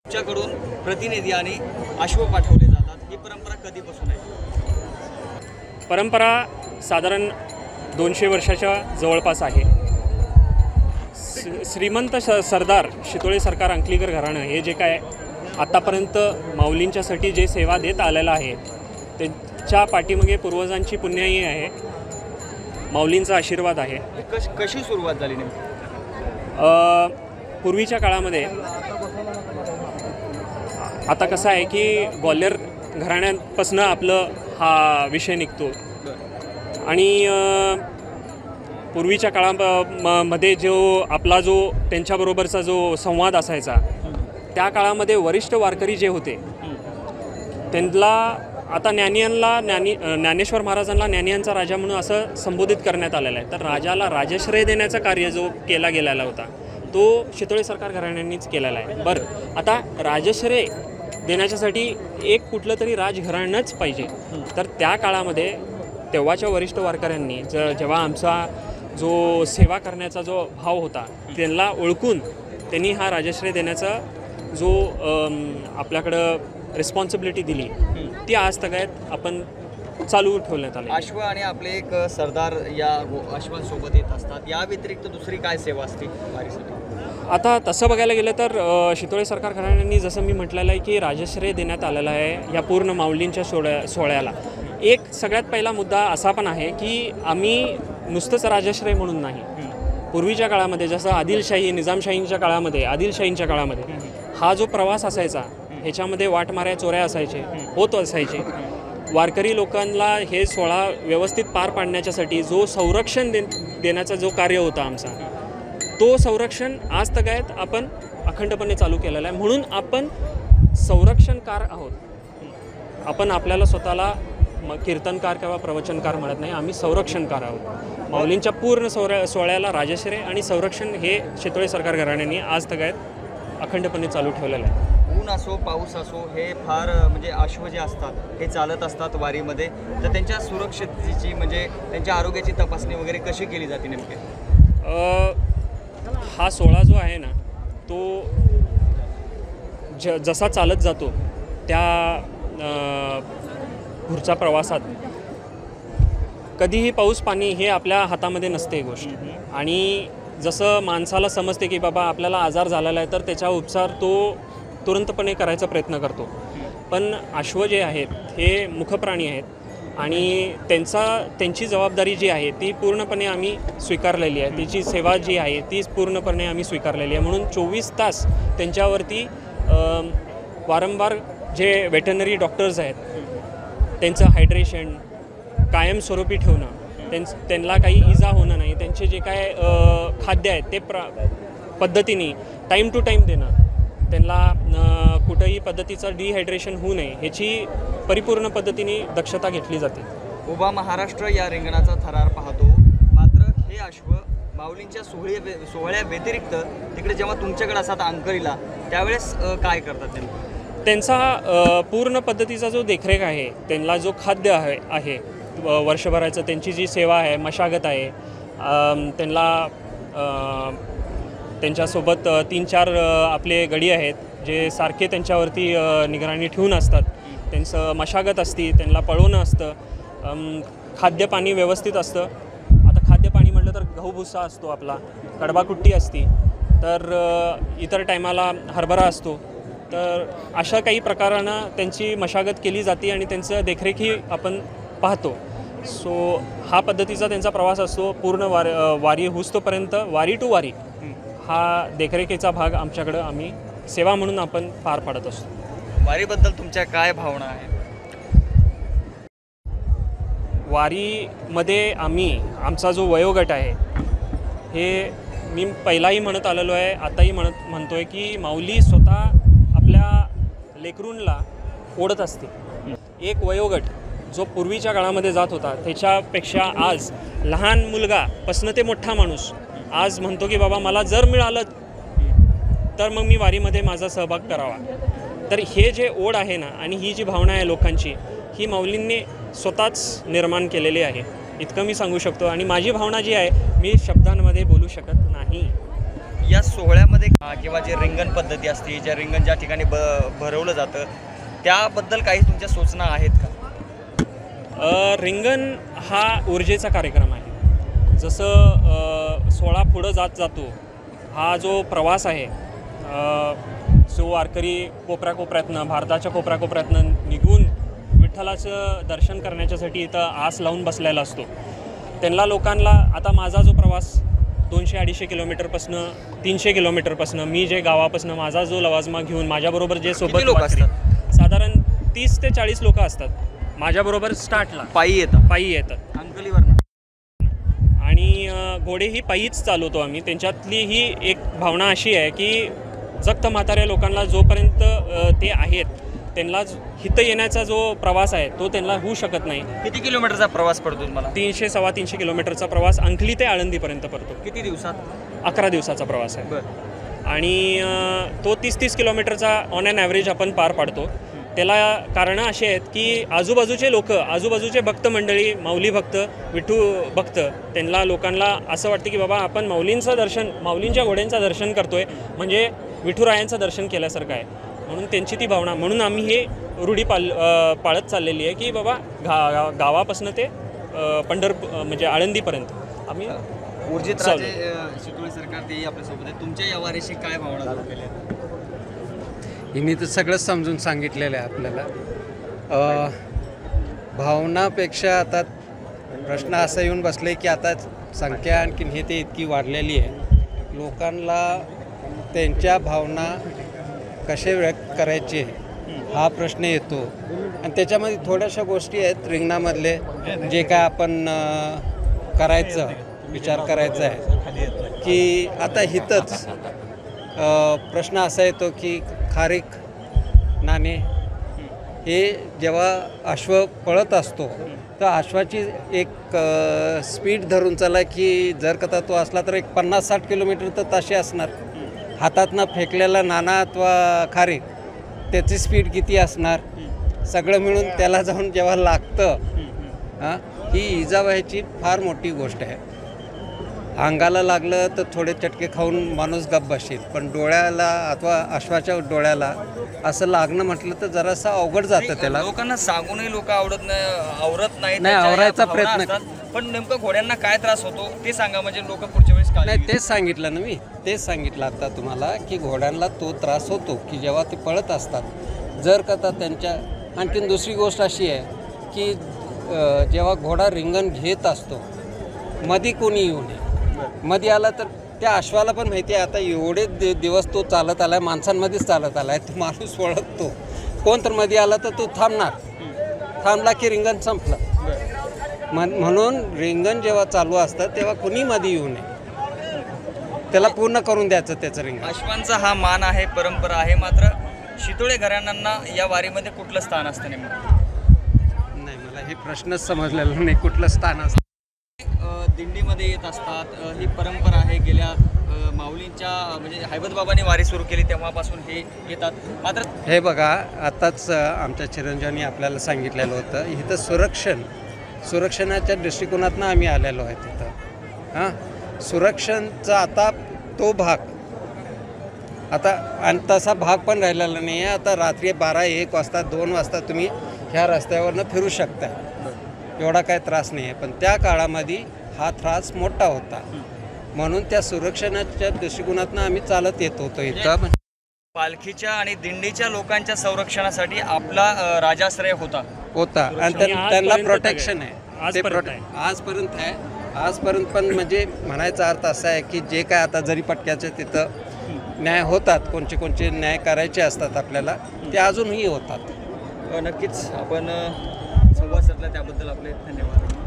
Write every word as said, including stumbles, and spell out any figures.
तुमच्याकडून प्रतिनिधी आणि अश्व पाठवले जातात, ही परंपरा कधीपासून आहे? परंपरा साधारण दोनशे वर्षाच्या जवळपास आहे। श्रीमंत सरदार शितोळे सरकार अंकलीकर घराणं हे जे काय आतापर्यंत माऊलींच्यासाठी जे सेवा देत आलेलं आहे त्यांच्या पाठीमागे पूर्वजांची पुण्याई आहे, माऊलींचा आशीर्वाद आहे। कश कशी सुरुवात झाली नेमकी? पूर्वीच्या काळामध्ये आता कसं आहे की ग्वाल्हेर घराण्यापासून आपलं हा विषय निघतो आणि पूर्वीच्या काळामध्ये जो आपला जो त्यांच्याबरोबरचा जो संवाद असायचा त्या काळामध्ये वरिष्ठ वारकरी जे होते त्यांना आता ज्ञानियांना ज्ञानी ज्ञानेश्वर महाराजांना ज्ञानियांचा राजा म्हणून असं संबोधित करण्यात आलेलं आहे। तर राजाला राजश्रय देण्याचा कार्य जो केला गेलेला होता तो शितोळे सरकार घराण्यांनीच केलेला आहे। बरं, आता राजश्रय देण्याच्यासाठी एक कुठलं तरी राजघराणंच पाहिजे। तर त्या काळामध्ये तेव्हाच्या वरिष्ठ वारकऱ्यांनी ज जेव्हा आमचा जो सेवा करण्याचा जो भाव होता त्यांना ओळखून त्यांनी हा राजश्रय देण्याचा जो आपल्याकडं रिस्पॉन्सिबिलिटी दिली ती आज तगायत आपण चालू ठेवण्यात आली। अश्व आणि आपले एक सरदार या अश्वांसोबत येत असतात, या व्यतिरिक्त दुसरी काय सेवा असते वारीसाठी? आता तसं बघायला गेलं तर शितोळे सरकार घराण्यांनी जसं मी म्हटलेलं आहे की राजश्रय देण्यात आलेला आहे या पूर्ण माऊलींच्या सोहळ्या सोहळ्याला। एक सगळ्यात पहिला मुद्दा असा पण आहे की आम्ही नुसतंच राजश्रय म्हणून नाही, पूर्वीच्या काळामध्ये जसं आदिलशाही निजामशाहींच्या काळामध्ये आदिलशाहींच्या काळामध्ये हा जो प्रवास असायचा ह्याच्यामध्ये वाटमाऱ्या चोऱ्या असायचे होत असायचे। वारकरी लोकांना हे सोहळा व्यवस्थित पार पाडण्याच्यासाठी जो संरक्षण दे देण्याचा जो कार्य होता आमचा तो संरक्षण आज तगायत आपण अखंडपणे चालू केलेला आहे। म्हणून आपण संरक्षणकार आहोत, आपण आपल्याला स्वतःला मग कीर्तनकार किंवा प्रवचनकार म्हणत नाही, आम्ही संरक्षणकार आहोत। माऊलींच्या पूर्ण सोहळ्या सोहळ्याला राजश्रय आणि संरक्षण हे शितोळे सरकार घराण्यांनी आज तगायत अखंडपणे चालू ठेवलेलं आहे। ऊन असो पाऊस असो हे फार म्हणजे अश्व जे असतात हे चालत असतात वारीमध्ये, तर त्यांच्या सुरक्षिततेची म्हणजे त्यांच्या आरोग्याची तपासणी वगैरे कशी केली जाते नेमके? हा सोहळा जो आहे ना तो ज जसा चालत जातो त्या पुढच्या प्रवासात कधीही पाऊस पाणी हे आपल्या हातामध्ये नसते गोष्ट, आणि जसं माणसाला समजते की बाबा आपल्याला आजार झालेला आहे तर त्याचा उपचार तो तुरंतपणे करायचा प्रयत्न करतो, पण अश्व जे आहेत हे मुखप्राणी आहेत आणि त्यांचा त्यांची जबाबदारी जी आहे ती पूर्णपणे आम्ही स्वीकारलेली आहे, त्याची सेवा जी आहे ती पूर्णपणे आम्ही स्वीकारलेली आहे। म्हणून चोवीस तास त्यांच्यावरती वारंवार जे वेटनरी डॉक्टर्स आहेत त्यांचं हायड्रेशन कायमस्वरूपी ठेवणं, त्यां त्यांना काही इजा होणं नाही, त्यांचे जे काय खाद्य आहेत ते प्र पद्धतीने टाईम टू टाईम देणं, त्यांना कुठंही पद्धतीचं डिहायड्रेशन होऊ नये ह्याची परिपूर्ण पद्धतीने दक्षता घेतली जाते। उभा महाराष्ट्र या रिंगणाचा थरार पाहतो, मात्र हे अश्व माऊलींच्या सोहळे सोहळ्या व्यतिरिक्त तिकडे जेव्हा तुमच्याकडे असतात अंकलीला त्यावेळेस काय करतात नेमकं? त्यांचा पूर्ण पद्धतीचा जो देखरेख आहे, त्यांना जो खाद्य आहे आहे वर्षभराचं त्यांची जी सेवा आहे मशागत आहे, त्यांना त्यांच्यासोबत तीन चार आपले गडी आहेत जे सारखे त्यांच्यावरती निगराणी ठेवून असतात, त्यांचं मशागत असते, त्यांना पळवणं असतं, खाद्यपाणी व्यवस्थित असतं। आता खाद्यपाणी म्हटलं तर गहू भुसा असतो, आपला कडबाकुट्टी असती, तर इतर टायमाला हरभरा असतो, तर अशा काही प्रकारानं त्यांची मशागत केली जाते आणि त्यांचं देखरेखही आपण पाहतो। सो हा पद्धतीचा त्यांचा प्रवास असतो पूर्ण वार वारी होस्तोपर्यंत, वारी टू वारी हा देखरेखीचा भाग आमच्याकडं आम्ही सेवा म्हणून आपण पार पाडत असतो। वारीबद्दल तुमच्या काय भावना आहेत? वारीमध्ये आम्ही आमचा जो वयोगट आहे हे मी पहिलाही म्हणत आलेलो आहे, आताही म्हणत म्हणतो आहे की माऊली स्वतः आपल्या लेकरूंला ओढत असते। एक वयोगट जो पूर्वीच्या काळामध्ये जात होता त्याच्यापेक्षा आज लहान मुलगा पासून ते मोठा माणूस आज म्हणतो की बाबा मला जर मिळालं तर मग मी वारीमध्ये माझा सहभाग करावा। तर हे जे ओढ आहे ना आणि ही जी भावना आहे लोकांची ही माऊलींनी स्वतःच निर्माण केलेली आहे, इतकं मी सांगू शकतो। आणि माझी भावना जी आहे मी शब्दांमध्ये बोलू शकत नाही। या सोहळ्यामध्ये अ, किंवा जे रिंगण पद्धती असते, ज्या रिंगण ज्या ठिकाणी ब भरवलं जातं त्याबद्दल काही तुमच्या सूचना आहेत का? अ, रिंगण हा ऊर्जेचा कार्यक्रम आहे. जसं अ, सोहळा पुढं जात जातो, हा जो प्रवास आहे, अ, जो वारकरी कोपऱ्या कोपऱ्यातनं भारताच्या कोपऱ्या कोपऱ्यातनं निघून विठ्ठलाचं दर्शन करण्याच्यासाठी इथं आस लावून बसलेला असतो. त्यांना लोकांना आता माझा जो प्रवास दोनशे अडीचशे किलोमीटरपासनं तीनशे किलोमीटरपासनं मी जे गावापासनं माझा जो लवाजमा घेऊन माझ्याबरोबर जे सोबत लोक वारकरी, साधारण तीस ते चाळीस लोक असतात माझ्याबरोबर स्टार्टला. पायी येतात पायी येतात अंकलीवरनं. आणि अ, घोडे ही पायीच चालवतो आम्ही. त्यांच्यातली ही एक भावना अशी आहे की जगत म्हाताऱ्या लोकांना जोपर्यंत अ, ते आहेत त्यांना हिथं येण्याचा जो प्रवास आहे तो त्यांना होऊ शकत नाही. किती किलोमीटरचा प्रवास पडतो तुम्हाला? तीनशे सव्वा तीनशे किलोमीटरचा प्रवास अंकली ते आळंदीपर्यंत पडतो. किती दिवसात? अकरा दिवसाचा प्रवास आहे. बरं. आणि अ, तो तीस तीस किलोमीटरचा ऑन ॲन ॲव्हरेज आपण पार पाडतो. त्याला कारणं अशी आहेत की आजूबाजूचे लोक, आजूबाजूचे भक्त मंडळी, माऊली भक्त, विठू भक्त, त्यांना लोकांना असं वाटतं की बाबा आपण माऊलींचं दर्शन, माऊलींच्या घोड्यांचं दर्शन करतोय म्हणजे विठुरायांचं दर्शन केल्यासारखं आहे. म्हणून त्यांची ती भावना, म्हणून आम्ही हे रूढी पाल अ, पाळत चाललेली आहे की बाबा गा गावापासून ते अ, पंढरपूर म्हणजे आळंदीपर्यंत आम्ही ऊर्जित चालू. राजे अ, शितोळे सरकार तेही आपल्यासोबत आहे. तुमच्या या वारीशी काय भावना जोडलेल्या आहेत? हिने तर सगळंच समजून सांगितलेलं आहे आपल्याला. अ, भावनापेक्षा आता प्रश्न असा येऊन बसले की आता संख्या आणखीन हे ते इतकी वाढलेली आहे, लोकांना त्यांच्या भावना कसे व्यक्त करायचे हा प्रश्न येतो. आणि त्याच्यामध्ये थोड्याशा गोष्टी आहेत रिंगणामधले जे काय आपण अ, करायचं विचार करायचा आहे की आता हितच अ, प्रश्न असा येतो की खारीक नाणे हे जेव्हा अश्व पळत असतो तर अश्वाची एक अ, स्पीड धरून चला की जर का तो असला तर एक पन्नास साठ किलोमीटर तर ताशी असणार. हातातनं फेकलेला नाणा अथवा खारीक त्याची स्पीड किती असणार, सगळं मिळून त्याला जाऊन जेव्हा लागतं हां, ही इजा व्हायची फार मोठी गोष्ट आहे. अंगाला लागलं तर थोडे चटके खाऊन माणूस गप्प बसेल, पण डोळ्याला अथवा अश्वाच्या डोळ्याला असं लागणं म्हटलं तर जरासं अवघड जातं त्याला. लोकांना सांगूनही लोक आवडत नाही, आवरत नाही, नाही, त्याच्या आवरायचा या भावना प्रयत्न असतात. पण नेमकं घोड्यांना काय त्रास होतो ते सांगा, म्हणजे लोक पुढच्या वेळेस काळजी नाही, घेतील. तेच सांगितलं ना मी, तेच सांगितलं आता तुम्हाला की घोड्यांना तो त्रास होतो की जेव्हा ते पळत असतात. जर का आता त्यांच्या आणखीन दुसरी गोष्ट अशी आहे की अ, जेव्हा घोडा रिंगण घेत असतो मधी कोणी येऊ नये. मध्ये आला तर त्या अश्वाला पण माहिती आहे आता एवढे दि दिवस तो चालत आला आहे, माणसांमध्येच चालत आला आहे, तो माणूस ओळखतो. कोण तर मध्ये आला तर तो थांबणार, थांबला की रिंगण संपलं. म्हण म्हणून रिंगण जेव्हा चालू असतं तेव्हा कुणी मध्ये येऊ नये, त्याला पूर्ण करून द्यायचं त्याचं रिंगण. अश्वांचा हा मान आहे, परंपरा आहे. मात्र शितोळे घराण्यांना या वारीमध्ये कुठलं स्थान असतं नेमकं? नाही, मला हे प्रश्नच समजलेला नाही कुठलं स्थान असतं. अ, दिंडीमध्ये येत असतात, अ, ही परंपरा आहे. गेल्या अ, माऊलींच्या म्हणजे हैबत बाबांनी वारी सुरू केली तेव्हापासून हे येतात. मात्र हे बघा, आताच अ, आमच्या चिरंजीवांनी आपल्याला सांगितलेलं होतं इथं सुरक्षण सुरक्षणाच्या दृष्टिकोनातनं आम्ही आलेलो आहे तिथं. हां, सुरक्षणचा आता तो भाग आता आणि तसा भाग पण राहिलेला नाही आहे. आता रात्री बारा एक वाजता दोन वाजता तुम्ही ह्या रस्त्यावरनं फिरू शकता, एवढा काय त्रास नाही आहे. पण त्या काळामध्ये हा त्रास मोठा होता, म्हणून त्या सुरक्षणाच्या दृष्टिकोनातनं आम्ही चालत येत होतो इथं. पालखीच्या आणि दिंडीच्या लोकांच्या संरक्षणासाठी आपला अ, राजाश्रय होता होता आणि आणि त्यां- त्यांना आजपर्यंत प्रोटेक्शन आहे, ते आजपर्यंत प्रोटे आहे. आजपर्यंत आहे. आजपर्यंत पण म्हणजे म्हणायचा अर्थ असा आहे की जे काय आता जरी पटक्याचे तिथं न्याय होतात, कोणचे कोणचे न्याय करायचे असतात आपल्याला, ते अजूनही होतात. नक्कीच आपण अ, संवाद साधला त्याबद्दल आपले धन्यवाद.